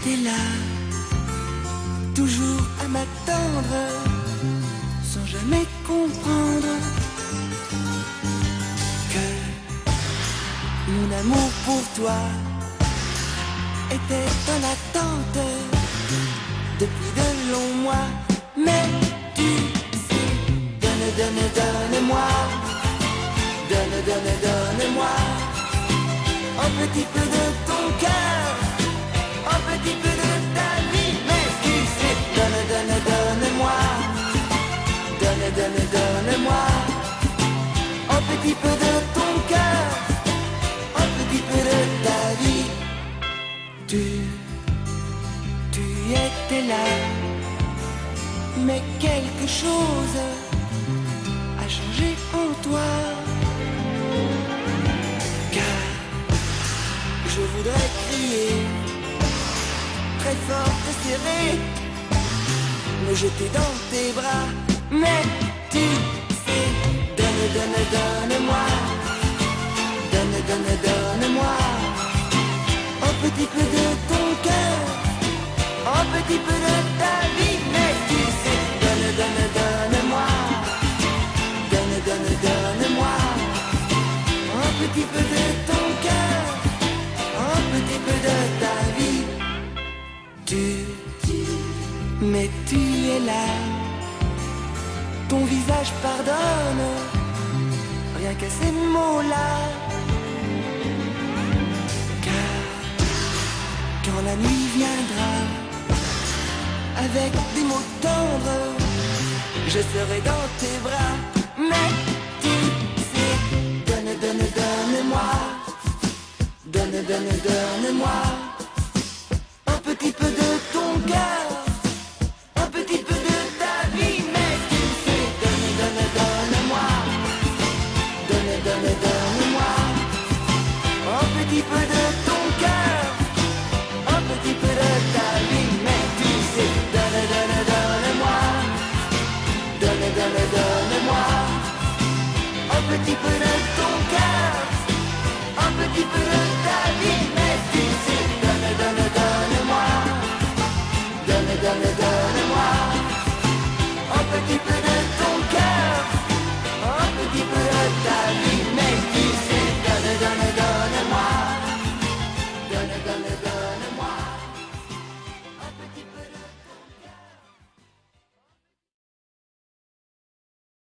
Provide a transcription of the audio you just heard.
étais là, toujours à m'attendre, sans jamais comprendre que mon amour pour toi était en attente depuis de longs mois. Mais tu sais, donne-moi, donne-moi un petit peu de ton cœur, un petit peu de ta vie. Mais tu sais, donne-moi, donne-moi un petit peu de ton cœur, un petit peu de ta vie. Tu étais là, mais quelque chose a changé en toi. Car je voudrais crier, très fort te serrer, me jeter dans tes bras. Mais tu sais, donne-moi, donne-moi un petit peu de ton cœur, un petit peu de ta vie. Mais tu sais, donne-moi, donne-moi un petit peu de ton cœur, un petit peu de ta vie. Mais tu es là, ton visage pardonne, rien qu'à ces mots-là. Car quand la nuit viendra, avec des mots tendres, je serai dans tes bras. Mais tu sais, donne-moi, donne-moi